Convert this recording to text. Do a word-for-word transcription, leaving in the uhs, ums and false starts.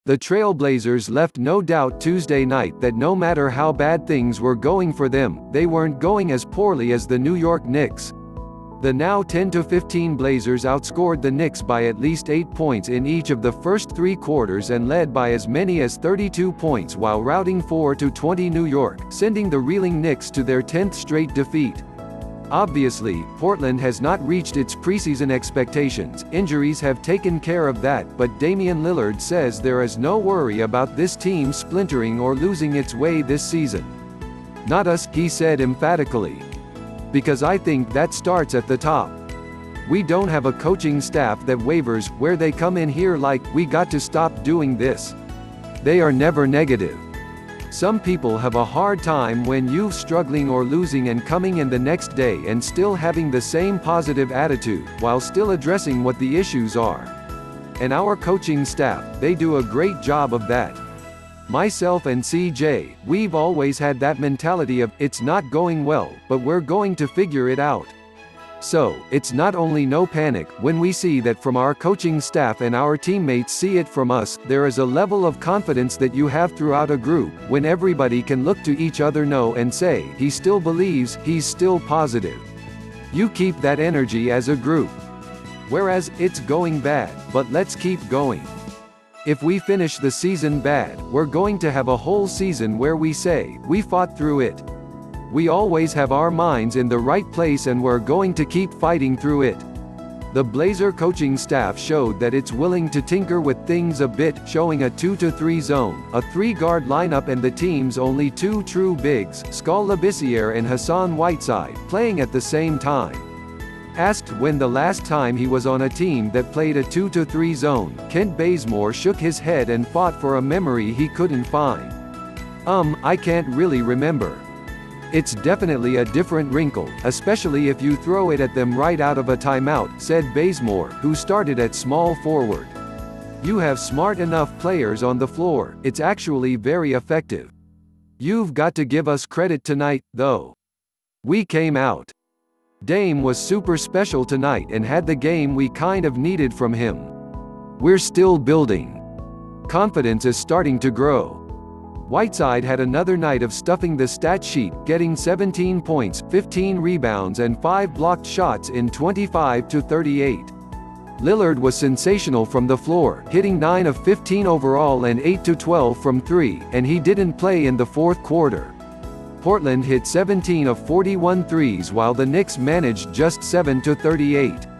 The Trailblazers left no doubt Tuesday night that no matter how bad things were going for them, they weren't going as poorly as the New York Knicks. The now ten to fifteen Blazers outscored the Knicks by at least eight points in each of the first three quarters and led by as many as thirty-two points while routing four to twenty New York, sending the reeling Knicks to their tenth straight defeat. Obviously, Portland has not reached its preseason expectations. Injuries have taken care of that, but Damian Lillard says there is no worry about this team splintering or losing its way this season. "Not us," he said emphatically. "Because I think that starts at the top. We don't have a coaching staff that wavers, where they come in here like, we got to stop doing this. They are never negative. Some people have a hard time when you're struggling or losing and coming in the next day and still having the same positive attitude, while still addressing what the issues are. And our coaching staff, they do a great job of that. Myself and C J, we've always had that mentality of, it's not going well, but we're going to figure it out. So, it's not only no panic, when we see that from our coaching staff and our teammates see it from us, there is a level of confidence that you have throughout a group, when everybody can look to each other know and say, he still believes, he's still positive. You keep that energy as a group. Whereas, it's going bad, but let's keep going. If we finish the season bad, we're going to have a whole season where we say, we fought through it. We always have our minds in the right place and we're going to keep fighting through it." The Blazer coaching staff showed that it's willing to tinker with things a bit, showing a two to three zone, a three-guard lineup and the team's only two true bigs, Skal Labissière and Hassan Whiteside, playing at the same time. Asked when the last time he was on a team that played a two to three zone, Kent Bazemore shook his head and fought for a memory he couldn't find. Um, I can't really remember. It's definitely a different wrinkle, especially if you throw it at them right out of a timeout, said Bazemore, who started at small forward. You have smart enough players on the floor, it's actually very effective. You've got to give us credit tonight, though. We came out. Dame was super special tonight and had the game we kind of needed from him. We're still building. Confidence is starting to grow. Whiteside had another night of stuffing the stat sheet, getting seventeen points, fifteen rebounds and five blocked shots in twenty-five to thirty-eight. Lillard was sensational from the floor, hitting nine of fifteen overall and eight to twelve from three, and he didn't play in the fourth quarter. Portland hit seventeen of forty-one threes while the Knicks managed just seven to thirty-eight.